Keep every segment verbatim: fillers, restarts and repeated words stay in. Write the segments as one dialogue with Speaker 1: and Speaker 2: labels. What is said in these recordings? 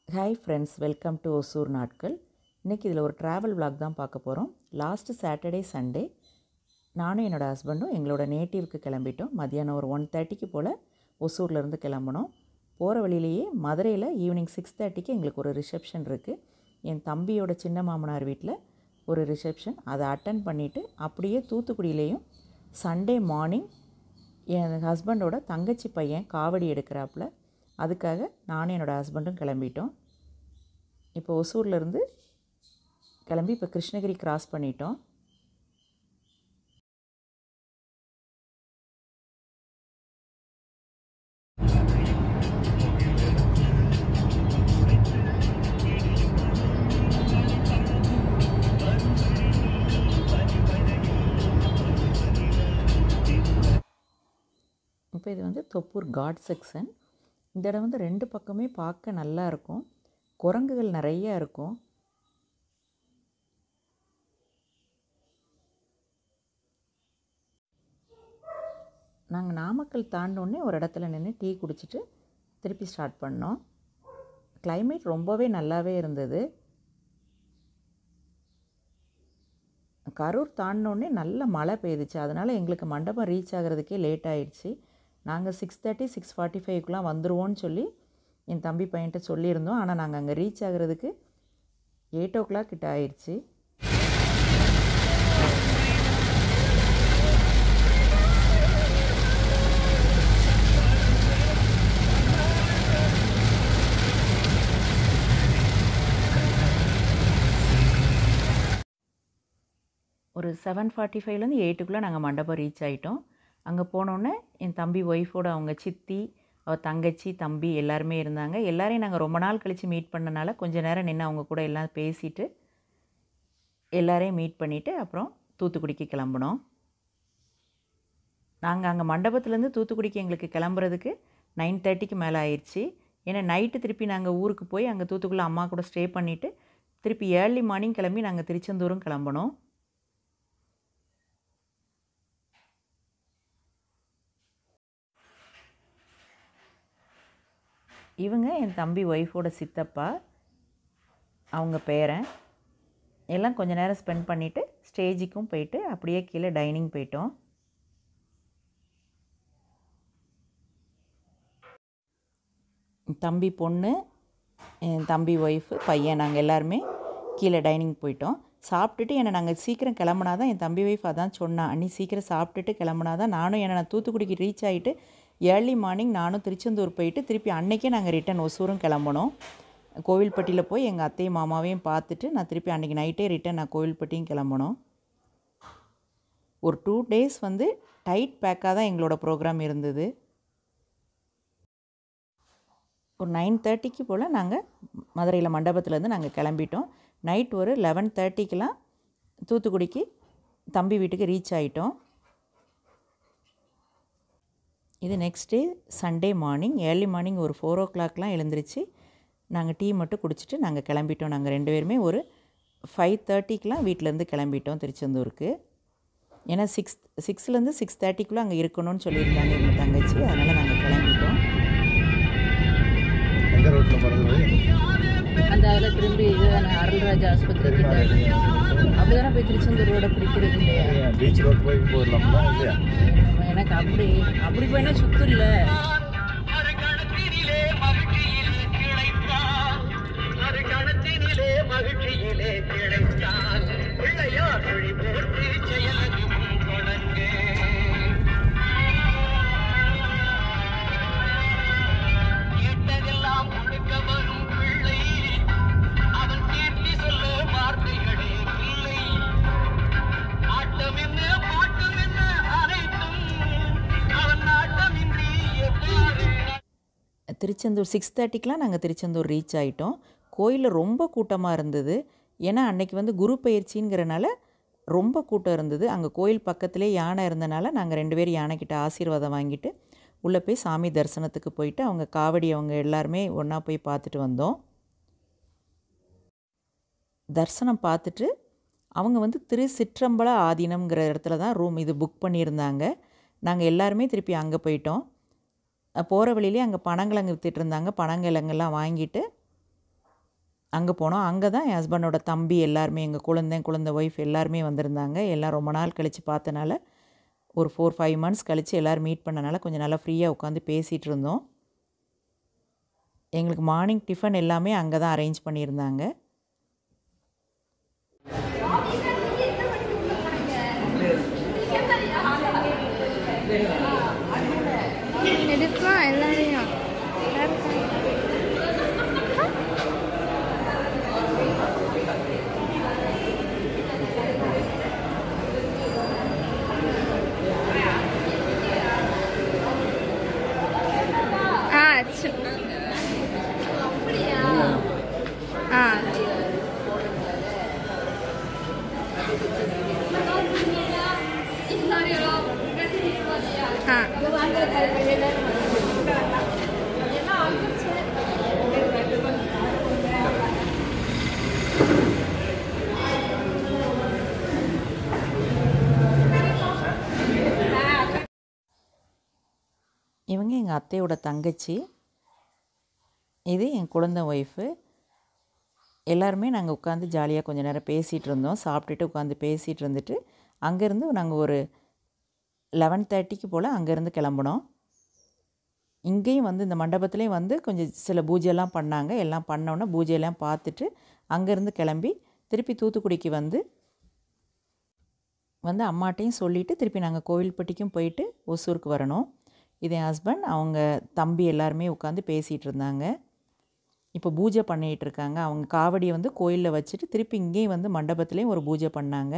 Speaker 1: Hi friends, welcome to Hosur நாட்கள். இன்றைக்கி இதில் ஒரு ட்ராவல் vlog தான் பார்க்க போகிறோம். லாஸ்ட்டு சாட்டர்டே சண்டே நானும் என்னோடய ஹஸ்பண்டும் எங்களோட நேட்டிவ்க்கு கிளம்பிட்டோம். மதியானம் ஒரு ஒன் தேர்ட்டிக்கு போல் ஒசூர்லேருந்து கிளம்பணும். போகிற வழியிலேயே மதுரையில் ஈவினிங் சிக்ஸ் தேர்ட்டிக்கு எங்களுக்கு ஒரு ரிசப்ஷன் இருக்குது. என் தம்பியோட சின்ன மாமனார் வீட்டில் ஒரு ரிசப்ஷன். அதை அட்டன் பண்ணிவிட்டு அப்படியே தூத்துக்குடியிலேயும் சண்டே மார்னிங் என் ஹஸ்பண்டோட தங்கச்சி பையன் காவடி எடுக்கிறாப்புல. அதுக்காக நானும் என்னோடய ஹஸ்பண்டும் கிளம்பிட்டோம். இப்போ ஒசூர்லேருந்து கிளம்பி இப்போ கிருஷ்ணகிரி கிராஸ் பண்ணிட்டோம். இப்போ இது வந்து தொப்பூர் காட் செக்ஷன். இந்த இடம் வந்து ரெண்டு பக்கமே பார்க்க நல்லா இருக்கும். குரங்குகள் நிறையா இருக்கும். நாங்கள் நாமக்கல் தாண்டோடனே ஒரு இடத்துல நின்று டீ குடிச்சிட்டு திருப்பி ஸ்டார்ட் பண்ணோம். கிளைமேட் ரொம்பவே நல்லாவே இருந்தது. கரூர் தாண்டினோடனே நல்ல மழை பெய்துச்சு. அதனால் எங்களுக்கு மண்டபம் ரீச் ஆகிறதுக்கே லேட் ஆகிடுச்சு. நாங்கள் சிக்ஸ் தேர்ட்டி சிக்ஸ் ஃபார்ட்டி ஃபைவ்க்குலாம் வந்துடுவோன்னு சொல்லி என் தம்பி பையன்கிட்ட சொல்லியிருந்தோம். ஆனால் நாங்கள் அங்கே ரீச் ஆகிறதுக்கு எயிட் ஓ கிளாக் கிட்ட ஆயிடுச்சு. ஒரு செவன் ஃபார்ட்டி ஃபைவ்லேருந்து எயிட்டுக்குள்ளே நாங்கள் மண்டபம் ரீச் ஆகிட்டோம். அங்கே போனோன்னே என் தம்பி ஒய்ஃபோட அவங்க சித்தி, அவள் தங்கச்சி, தம்பி எல்லாருமே இருந்தாங்க. எல்லோரையும் நாங்கள் ரொம்ப நாள் கழித்து மீட் பண்ணனால கொஞ்சம் நேரம் நின்று அவங்க கூட எல்லாம் பேசிவிட்டு எல்லோரையும் மீட் பண்ணிவிட்டு அப்புறம் தூத்துக்குடிக்கு கிளம்புனோம். நாங்கள் அங்கே மண்டபத்துலேருந்து தூத்துக்குடிக்கு எங்களுக்கு கிளம்புறதுக்கு நைன் தேர்ட்டிக்கு மேலே ஆயிடுச்சு. ஏன்னா நைட்டு திருப்பி நாங்கள் ஊருக்கு போய் அங்கே தூத்துக்குள்ளே அம்மா கூட ஸ்டே பண்ணிவிட்டு திருப்பி ஏர்லி மார்னிங் கிளம்பி நாங்கள் திருச்செந்தூரும் கிளம்புனோம். இவங்க என் தம்பி ஒய்ஃபோட சித்தப்பா, அவங்க பேரன். எல்லாம் கொஞ்சம் நேரம் ஸ்பெண்ட் பண்ணிவிட்டு ஸ்டேஜுக்கும் போயிட்டு அப்படியே கீழே டைனிங் போயிட்டோம். தம்பி பொண்ணு, என் தம்பி ஒய்ஃபு, பையன், நாங்கள் எல்லாருமே கீழே டைனிங் போயிட்டோம். சாப்பிட்டுட்டு என்னை நாங்கள் சீக்கிரம் கிளம்புனா தான் என் தம்பி ஒய்ஃப் அதான் சொன்னான், அன்னி சீக்கிரம் சாப்பிட்டுட்டு கிளம்புனா தான் நானும் என்னை நான் தூத்துக்குடிக்கு ரீச் ஆகிட்டு ஏர்லி மார்னிங் நானும் திருச்செந்தூர் போயிட்டு திருப்பி அன்றைக்கே நாங்கள் ரிட்டன் ஒசூரும் கிளம்பணும். கோவில்பட்டியில் போய் எங்கள் அத்தையும் மாமாவையும் பார்த்துட்டு நான் திருப்பி அன்றைக்கி நைட்டே ரிட்டன் நான் கோவில்பட்டியும் கிளம்பணும். ஒரு டூ டேஸ் வந்து டைட் பேக்காக தான் எங்களோட ப்ரோக்ராம் இருந்தது. ஒரு நைன் தேர்ட்டிக்கு போல் நாங்கள் மதுரையில் மண்டபத்துலேருந்து நாங்கள் கிளம்பிட்டோம். நைட் ஒரு லெவன் தேர்ட்டிக்கெலாம் தூத்துக்குடிக்கு தம்பி வீட்டுக்கு ரீச் ஆகிட்டோம். இது next day Sunday morning early morning ஒரு ஃபோர் ஓ கிளாக்லாம் எழுந்திரிச்சு நாங்கள் டீ மட்டும் குடிச்சிட்டு நாங்கள் கிளம்பிட்டோம். நாங்கள் ரெண்டு பேருமே ஒரு ஃபைவ் தேர்ட்டிக்கெலாம் வீட்டிலேருந்து கிளம்பிட்டோம் திருச்செந்தூருக்கு. ஏன்னா சிக்ஸ் சிக்ஸ்லேருந்து சிக்ஸ் தேர்ட்டிக்குள்ளே அங்கே இருக்கணும்னு சொல்லியிருக்காங்க எங்கள் தங்கச்சி. அதனால் நாங்கள் கிளம்பிட்டோம்.
Speaker 2: அந்த அதில் திரும்பி இது அருள்ராஜ் ஆஸ்பத்திரி கிட்ட அப்படி தானே போய் திருச்செந்தூர் ரோட பிடிக்கிறது இல்லையா?
Speaker 3: பீச் ரோட் போய் போயிடலாம்ல இல்லையா?
Speaker 2: எனக்கு அப்படி அப்படி போயினா சுத்து இல்லை.
Speaker 1: திருச்செந்தூர் சிக்ஸ் தேர்ட்டிக்கெலாம் நாங்கள் திருச்செந்தூர் ரீச் ஆகிட்டோம். கோயிலில் ரொம்ப கூட்டமாக இருந்தது. ஏன்னா அன்றைக்கி வந்து குரு பயிற்சிங்கிறனால ரொம்ப கூட்டம் இருந்தது. அங்கே கோயில் பக்கத்துலேயே யானை இருந்தனால நாங்கள் ரெண்டு பேரும் யானைக்கிட்ட ஆசீர்வாதம் வாங்கிட்டு உள்ளே போய் சாமி தரிசனத்துக்கு போயிட்டு அவங்க காவடி அவங்க எல்லாருமே ஒன்றா போய் பார்த்துட்டு வந்தோம். தரிசனம் பார்த்துட்டு அவங்க வந்து திரு சிற்றம்பல ஆதீனம்ங்கிற இடத்துல தான் ரூம் இது புக் பண்ணியிருந்தாங்க. நாங்கள் எல்லாருமே திருப்பி அங்கே போயிட்டோம். போகிற வழியிலே அங்கே பனங்கிழங்கு விற்றுட்டு இருந்தாங்க. பனங்கிழங்கெல்லாம் வாங்கிட்டு அங்கே போனோம். அங்கே தான் என் ஹஸ்பண்டோட தம்பி எல்லாருமே, எங்கள் குழந்தை குழந்தை ஒய்ஃப் எல்லாருமே வந்திருந்தாங்க. எல்லாம் ரொம்ப நாள் கழித்து பார்த்தனால, ஒரு ஃபோர் ஃபைவ் மந்த்ஸ் கழித்து எல்லோரும் மீட் பண்ணனால கொஞ்சம் நல்லா ஃப்ரீயாக உட்காந்து பேசிகிட்டு இருந்தோம். எங்களுக்கு மார்னிங் டிஃபன் எல்லாமே அங்கே தான் அரேஞ்ச் பண்ணியிருந்தாங்க.
Speaker 4: எடுக்கலாம் எல்லாரையும். ஆ ஆ
Speaker 1: இவங்க எங்கள் அத்தையோட தங்கச்சி, இது என் குழந்தை ஒய்ஃபு. எல்லாருமே நாங்கள் உட்காந்து ஜாலியாக கொஞ்சம் நேரம் பேசிகிட்டு இருந்தோம். சாப்பிட்டுட்டு உட்காந்து பேசிகிட்டு இருந்துட்டு அங்கேருந்து நாங்கள் ஒரு லெவன் தேர்ட்டிக்கு போல் அங்கேருந்து கிளம்புனோம். இங்கேயும் வந்து இந்த மண்டபத்துலேயும் வந்து கொஞ்சம் சில பூஜையெல்லாம் பண்ணாங்க. எல்லாம் பண்ணோன்னே பூஜையெல்லாம் பார்த்துட்டு அங்கேருந்து கிளம்பி திருப்பி தூத்துக்குடிக்கு வந்து வந்து அம்மாட்டையும் சொல்லிவிட்டு திருப்பி நாங்கள் கோவில்பட்டிக்கும் போயிட்டு ஒசூருக்கு வரணும். இது என் ஹஸ்பண்ட், அவங்க தம்பி எல்லாருமே உட்காந்து பேசிகிட்டு இருந்தாங்க. இப்போ பூஜை பண்ணிகிட்டு இருக்காங்க. அவங்க காவடியை வந்து கோயிலில் வச்சுட்டு திருப்பி இங்கேயும் வந்து மண்டபத்துலேயும் ஒரு பூஜை பண்ணாங்க.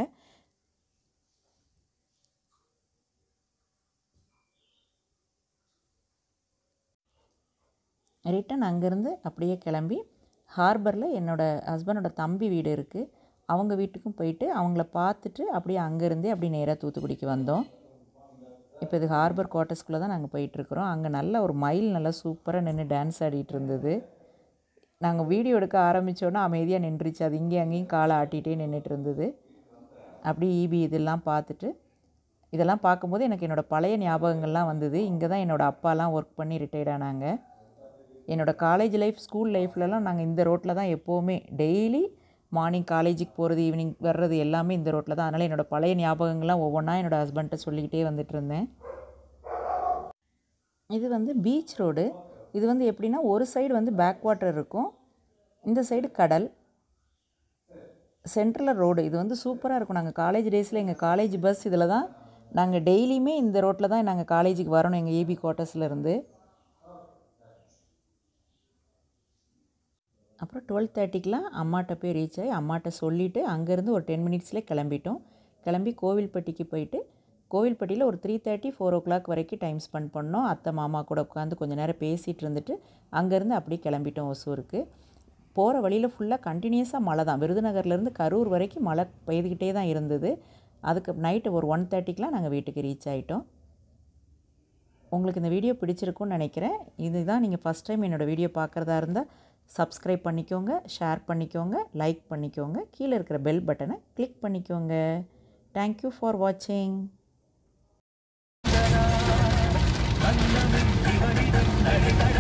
Speaker 1: ரிட்டன் அங்கேருந்து அப்படியே கிளம்பி ஹார்பரில் என்னோடய ஹஸ்பண்டோட தம்பி வீடு இருக்குது. அவங்க வீட்டுக்கும் போயிட்டு அவங்கள பார்த்துட்டு அப்படியே அங்கேருந்தே அப்படியே நேராக தூத்துக்குடிக்கு வந்தோம். இப்போ இது ஹார்பர் குவார்ட்டர்ஸ்குள்ளே தான் நாங்கள் போயிட்டுருக்குறோம். அங்கே நல்ல ஒரு மயில் நல்லா சூப்பராக நின்று டான்ஸ் ஆடிட்டு இருந்தது. நாங்கள் வீடியோ எடுக்க ஆரம்பித்தோன்னா அமைதியாக நின்றுச்சு. அது இங்கேயும் அங்கேயும் காலை ஆட்டிகிட்டே நின்றுட்டு இருந்தது. அப்படி ஈபி இதெல்லாம் பார்த்துட்டு இதெல்லாம் பார்க்கும்போது எனக்கு என்னோடய பழைய ஞாபகங்கள்லாம் வந்தது. இங்கே தான் என்னோடய அப்பாலாம் ஒர்க் பண்ணி ரிட்டையர்ட் ஆனாங்க. என்னோடய காலேஜ் லைஃப், ஸ்கூல் லைஃப்லலாம் நாங்கள் இந்த ரோட்டில் தான் எப்போவுமே டெய்லி மார்னிங் காலேஜுக்கு போகிறது, ஈவினிங் வர்றது எல்லாமே இந்த ரோட்டில் தான். அதனால் என்னோடய பழைய ஞாபகங்கள்லாம் ஒவ்வொன்றா என்னோடய ஹஸ்பண்ட்டை சொல்லிக்கிட்டே வந்துட்டு இருந்தேன். இது வந்து பீச் ரோடு. இது வந்து எப்படின்னா ஒரு சைடு வந்து பேக் வாட்டர் இருக்கும், இந்த சைடு கடல், சென்ட்ரலில் ரோடு. இது வந்து சூப்பராக இருக்கும். நாங்கள் காலேஜ் டேஸில் எங்கள் காலேஜ் பஸ் இதில் தான் நாங்கள் டெய்லியுமே இந்த ரோட்டில் தான் நாங்கள் காலேஜுக்கு வரணும், எங்கள் ஏபி குவார்ட்டர்ஸ்லேருந்து. அப்புறம் டுவெல் தேர்ட்டிக்கெலாம் அம்மாட்ட போய் ரீச் ஆகி அம்மாட்ட சொல்லிவிட்டு அங்கேருந்து ஒரு டென் மினிட்ஸ்லேயே கிளம்பிட்டோம். கிளம்பி கோவில்பட்டிக்கு போயிட்டு கோவில்பட்டியில் ஒரு three thirty four o'clock வரைக்கும் டைம் ஸ்பெண்ட் பண்ணோம். அத்தை மாமா கூட உட்காந்து கொஞ்சம் நேரம் பேசிகிட்டு இருந்துட்டு அங்கேருந்து அப்படியே கிளம்பிட்டோம் ஒசூருக்கு. போகிற வழியில் ஃபுல்லாக கண்டினியூஸாக மழை தான். விருதுநகர்லேருந்து கரூர் வரைக்கும் மழை பெய்துக்கிட்டே தான் இருந்தது. அதுக்கு நைட்டு ஒரு ஒன் தேர்ட்டிக்கெலாம் நாங்கள் வீட்டுக்கு ரீச் ஆகிட்டோம். உங்களுக்கு இந்த வீடியோ பிடிச்சிருக்குன்னு நினைக்கிறேன். இதுதான் நீங்கள் ஃபஸ்ட் டைம் என்னோடய வீடியோ பார்க்குறதா இருந்தால் சப்ஸ்கிரைப் பண்ணிக்கோங்க, ஷேர் பண்ணிக்கோங்க, லைக் பண்ணிக்கோங்க, கீழே இருக்கிற பெல் பட்டனை கிளிக் பண்ணிக்கோங்க. தேங்க்யூ ஃபார் வாட்சிங்.
Speaker 5: இவனிடம்